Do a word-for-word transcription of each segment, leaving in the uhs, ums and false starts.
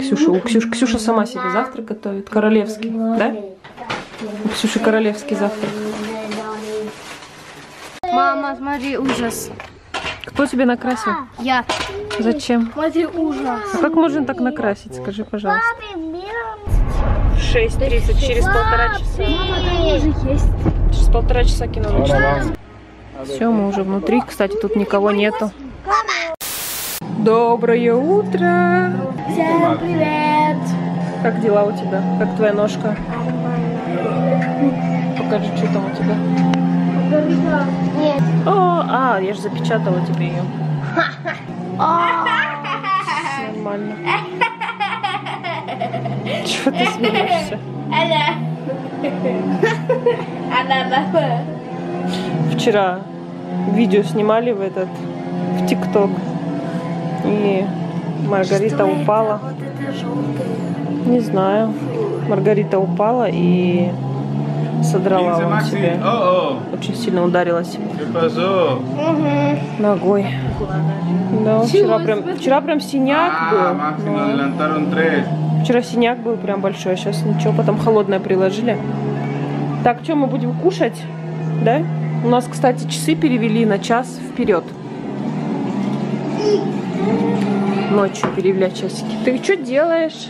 Ксюша, у Ксюш, Ксюша сама себе завтрак готовит. Королевский, да? У Ксюши королевский завтрак. Мама, смотри, ужас. Кто тебе накрасил? Я. Зачем? Смотри, ужас. А как можно так накрасить, скажи, пожалуйста? шесть тридцать, через полтора часа. Уже есть. Через полтора часа кино начинается. Все, мы уже внутри. Кстати, тут никого нету. Доброе утро! Всем привет! Как дела у тебя? Как твоя ножка? Покажи, что там у тебя. Нет. О, а, я же запечатала тебе ее. Нормально. Чего ты смеешься? Вчера видео снимали в этот, в ТикТок. И Маргарита упала. Не знаю. Маргарита упала и содрала вот себе. Очень сильно ударилась ногой. Да, вчера прям, вчера прям синяк был. Но... Вчера синяк был прям большой, а сейчас ничего, потом холодное приложили. Так, что мы будем кушать? Да? У нас, кстати, часы перевели на час вперед. Ночью перевели часики. Ты что делаешь?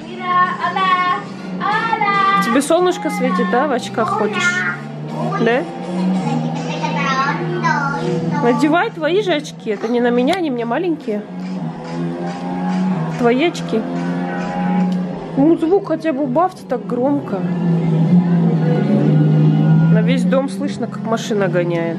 Тебе солнышко светит, да? В очках ходишь? Да? Надевай твои же очки. Это не на меня, они мне маленькие. Твои очки. Ну, звук хотя бы убавьте так громко. На весь дом слышно, как машина гоняет.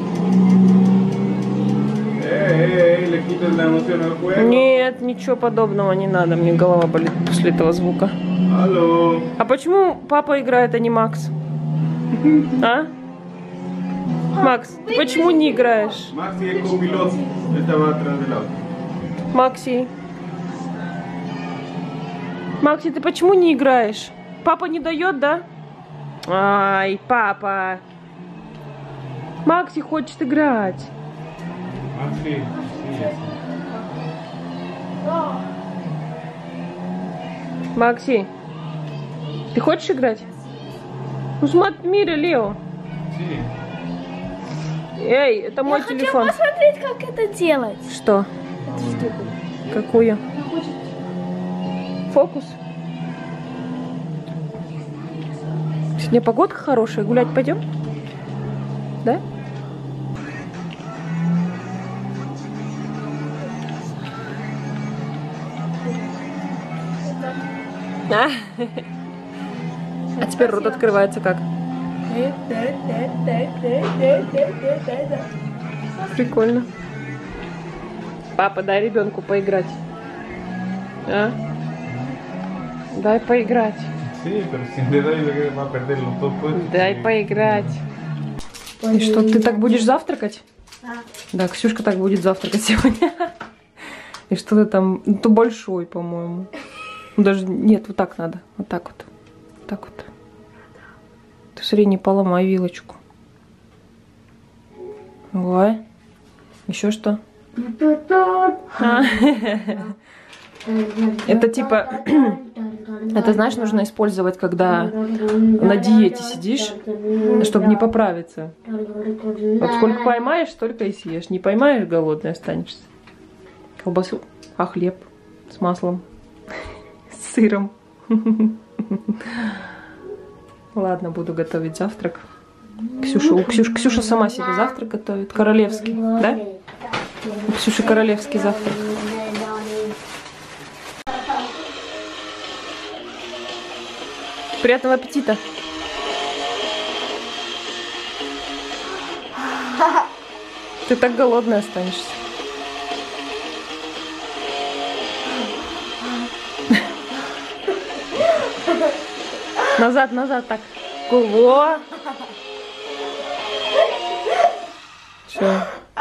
Нет, ничего подобного не надо. Мне голова болит после этого звука. Алло. А почему папа играет, а не Макс? А? Макс, ты почему не играешь? Макси. Макси, ты почему не играешь? Папа не дает, да? Ай, папа. Макси хочет играть. Макси, ты хочешь играть? Ну смотри, Лео. Эй, это мой Я телефон. хочу посмотреть, как это делать. Что? Эту штуку. Какую? Фокус. Сегодня погодка хорошая. Гулять пойдем? Да? А, а теперь рот открывается как? Прикольно. Папа, дай ребенку поиграть. А? Дай поиграть. Дай поиграть. И что, ты так будешь завтракать? Да. Да, Ксюшка так будет завтракать сегодня. И что ты там? Ну, ты большой, по-моему. Даже нет, вот так надо. Вот так вот. Вот так вот. Ты смотри, не поломай вилочку. Ой. Еще что? А. Это типа... Это, знаешь, нужно использовать, когда на диете сидишь, чтобы не поправиться. Вот сколько поймаешь, столько и съешь. Не поймаешь, голодный останешься. Колбасу, а хлеб с маслом, с сыром. Ладно, буду готовить завтрак. Ксюша, у Ксюш, Ксюша сама себе завтрак готовит. Королевский, да? У Ксюши королевский завтрак. Приятного аппетита! Ты так голодная останешься. Назад, назад, так. Во. Че?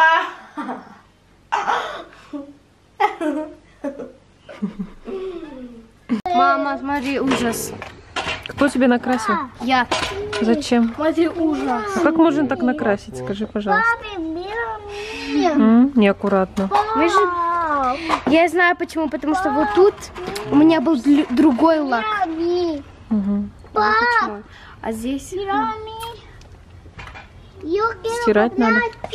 Мама, смотри, ужас. Кто тебе накрасил? Я. Зачем? Смотри, ужас. А как можно так накрасить, скажи, пожалуйста? М, неаккуратно. Мы же... Я знаю почему, потому что вот тут У меня был другой лак. Угу. А здесь... Стирать надо.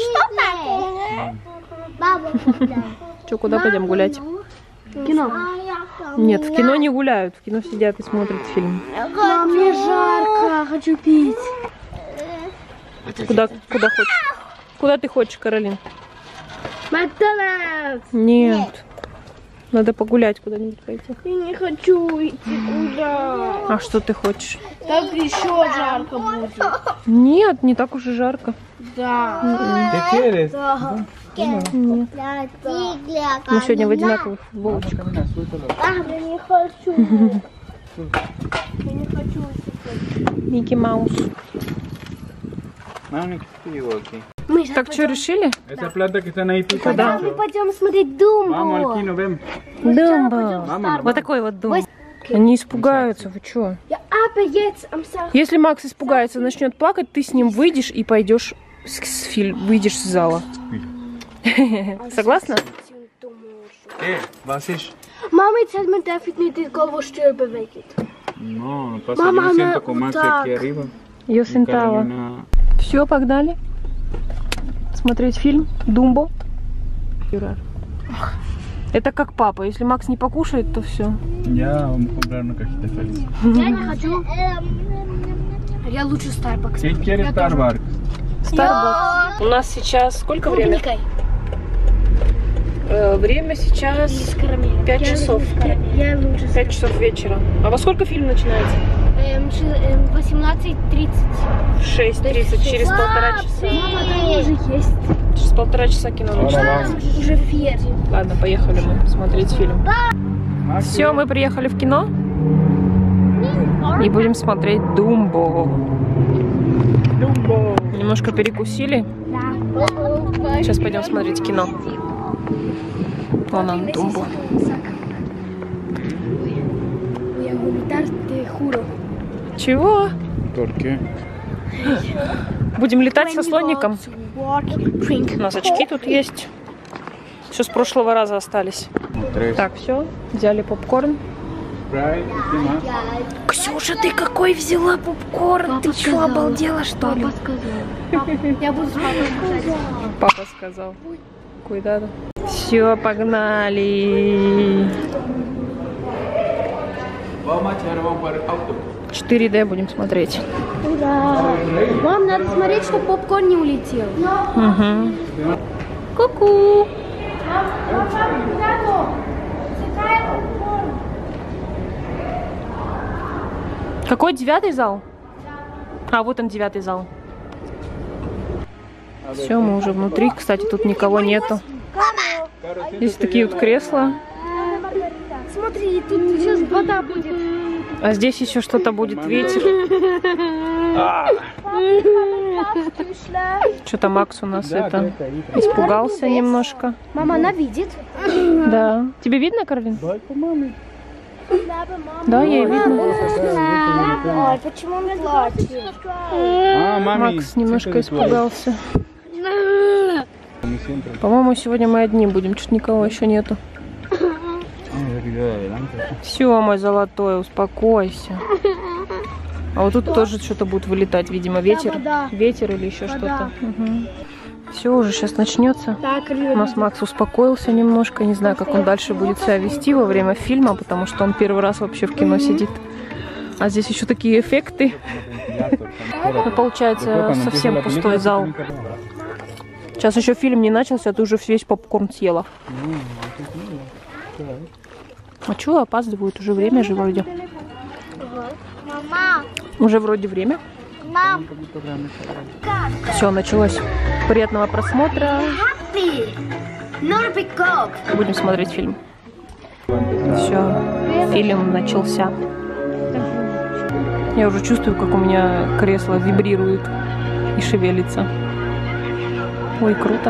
Что, куда пойдем гулять? Кино. Нет, в кино не гуляют. В кино сидят и смотрят фильм. Мам, мне жарко, хочу пить. Куда, куда хочешь? Куда ты хочешь, Каролин? Макдональдс. Нет. Надо погулять куда-нибудь пойти. Я не хочу идти гулять. А что ты хочешь? Так еще жарко будет. Нет, не так уж и жарко. Да. ¿Qué quieres? Нет. Мы сегодня в одинаковых футболочках. Я не хочу. Я не хочу. Микки Маус. Mami, ¿qué digo aquí? Мы Так, что, решили? Esa plata que están ahí Куда мы пойдем смотреть Думбу? Vamos al kino, ven. Думба. Вот такой вот дом. Они испугаются, вы что? Я опять амсах. Если Макс испугается, начнет плакать, ты с ним выйдешь и пойдешь с, с фильм, выйдешь с зала. Согласна? ¿Qué? ¿Vas a ir? Мама, jetzt man darf nicht die Голову bewegt. No, no pasa. Mamá, Yo me siento no, con Maxi так. aquí arriba. Ее Y сентала. Carolina- Все, погнали. Смотреть фильм Думбо. Это как папа. Если Макс не покушает, то все. Ya vamos a comprar una cajita feliz. Я не хочу. Я лучше Starbucks. ¿Qué quieres Starbucks? Starbucks. У нас сейчас сколько время? Э, время сейчас пять часов. Я лучше. пять часов вечера. А во сколько фильм начинается? восемнадцать тридцать. шесть тридцать. Через полтора часа. Мама, там уже есть. Через полтора часа кино начинается. Уже фер. Ладно, поехали мы смотреть фильм. Maxi, Все, мы приехали в кино. И будем смотреть Думбо. Немножко перекусили. Сейчас пойдем смотреть кино. Вон он, Думбо. Чего? ¿Por qué? Будем летать со слоником. У нас очки тут есть. Еще с прошлого раза остались. Tres. Так, все. Взяли попкорн. Sprite, ¿qué más? Ксюша, ты какой взяла попкорн? Ты что, обалдела, что ли? Я буду с папой кушать. Папа сказал. Куда-то. Все, погнали. Vamos a echar, vamos para el auto. четыре дэ будем смотреть. Ура! Мам, надо смотреть, чтобы попкорн не улетел. Угу. Ку-ку. Какой девятый зал? А, вот он, девятый зал. Все, мы уже внутри. Кстати, тут никого нету. Здесь такие вот кресла. Смотри, тут сейчас вода будет. А здесь еще что-то будет, ветер. Что-то Макс у нас это испугался немножко. Мама, она видит. Да. Тебе видно, Каролин? Да, ей видно. Ой, почему он плачет? Ah, mami. Макс немножко siéntate tú ahí. испугался. Como siempre. По-моему, сегодня мы одни будем, что-то никого еще нету. Vamos a ver video de adelante. Все, мой золотой, успокойся. А вот тут тоже что-то будет вылетать, видимо, ветер. вода. Ветер или еще Вода. что-то. Все, уже сейчас начнется. Так, У нас Макс успокоился немножко. Не знаю, как он дальше будет себя вести во время фильма, потому что он первый раз вообще в кино сидит. А здесь еще такие эффекты. Ну, получается, совсем пустой зал. Сейчас еще фильм не начался, а ты уже весь попкорн съела. А что, опаздывают? Уже время же вроде. Мама, Уже вроде время. мам, Все, началось. Приятного просмотра. ты, Норбик Кок. Будем смотреть фильм. Все, фильм начался. Я уже чувствую, как у меня кресло вибрирует и шевелится. Ой, круто.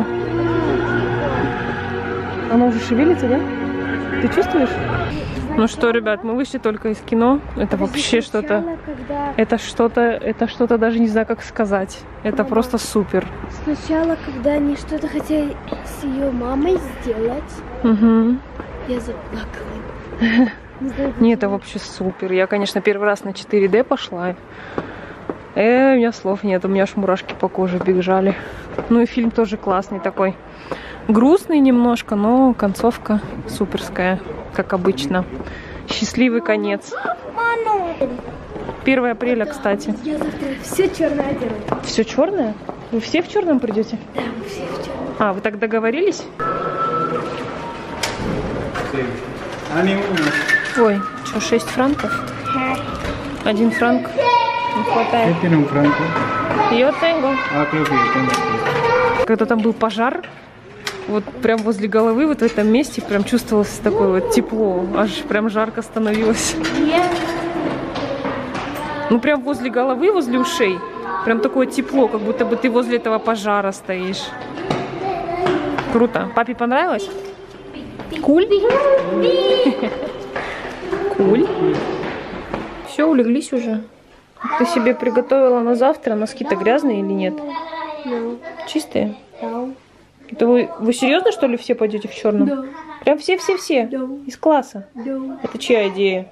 Оно уже шевелится, да? Ты чувствуешь? Ну что, ребят, мы вышли только из кино. Это вообще что-то... Это что-то... Это что-то даже не знаю, как сказать. Это просто супер. Сначала, когда они что-то хотели с ее мамой сделать, Угу. я заплакала. Нет, это вообще супер. Я, конечно, первый раз на четыре дэ пошла. Э, у меня слов нет, у меня аж мурашки по коже бежали. Ну и фильм тоже классный такой. Грустный немножко, но концовка суперская, как обычно. Счастливый конец. первое апреля, кстати. Я завтра все черное делаю. Все черное? Вы все в черном придете? Да, мы все в черном. А, вы так договорились? Ой, что, шесть франков? Один франк. Не хватает. Yo tengo. Когда там был пожар, вот прям возле головы, вот в этом месте, прям чувствовалось такое вот тепло. Аж прям жарко становилось. Ну прям возле головы, возле ушей. Прям такое тепло, как будто бы ты возле этого пожара стоишь. Круто. Папе понравилось? Куль? Куль. Все, улеглись уже. Ты себе приготовила на завтра? Носки-то грязные или нет? No. Чистые? No. Это вы, вы серьезно, что ли, все пойдете в черном? Да. Прям все-все-все? Да. Из класса? No. Это чья идея?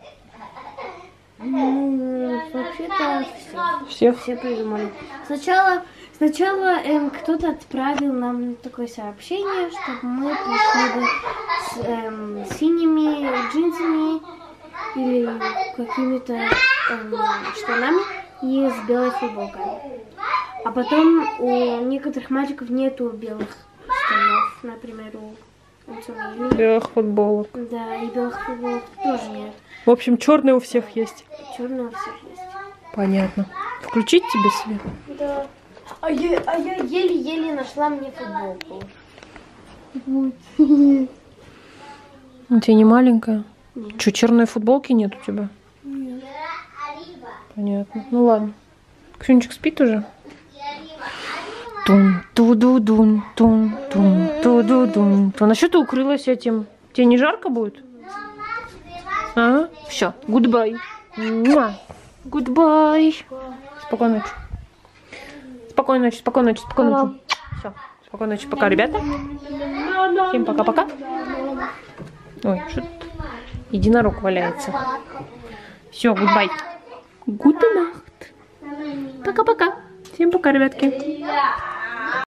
Ну, вообще-то все. Всех? Все придумали. Сначала, сначала эм, кто-то отправил нам такое сообщение, чтобы мы пришли бы с эм, синими джинсами или какими-то эм, штанами и с белой футболкой. А потом у некоторых мальчиков нету белых штанов, например, у Антонии. Белых футболок. Да, и белых футболок тоже нет. В общем, черные у всех есть. Черные у всех есть. Понятно. Включить тебе свет? Да. А я, а я еле-еле нашла мне футболку. Вот. У тебя не маленькая? Нет. Что, черной футболки нет у тебя? Нет. Понятно. Ну ладно. Ксюнечек спит уже? Тун, ту-ду-дун, тун, тун, ту-ду-дун, тун. А что ты укрылась этим? Тебе не жарко будет? А? Все, гудбай. Гудбай. Спокойной ночи. Спокойной ночи, спокойной ночи, спокойной ночи. Все, спокойной ночи, пока, ребята. Всем пока-пока. Ой, что тут? Единорог валяется. Все, гудбай. Гуд нахт. Пока-пока. Всем пока, ребятки.